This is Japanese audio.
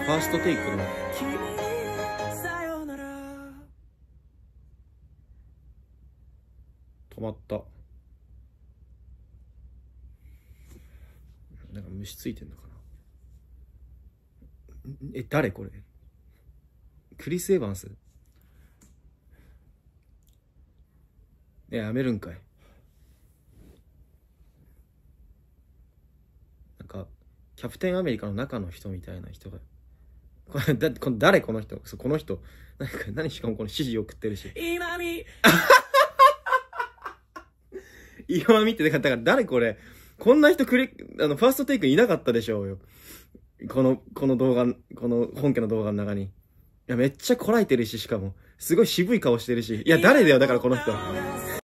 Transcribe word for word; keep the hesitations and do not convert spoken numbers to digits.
ファーストテイクの止まった。なんか虫ついてんのかな。え、誰これ？クリス・エヴァンス？え、やめるんかい。なんかキャプテンアメリカの中の人みたいな人が、これだこの誰この人、そうこの人なんか何、しかもこの指示送ってるし、今見今見て、だから誰これ、こんな人クリあのファーストテイクいなかったでしょうよ、このこの動画、この本家の動画の中に。いやめっちゃこらえてるし、しかもすごい渋い顔してるし、いや誰だよだからこの人。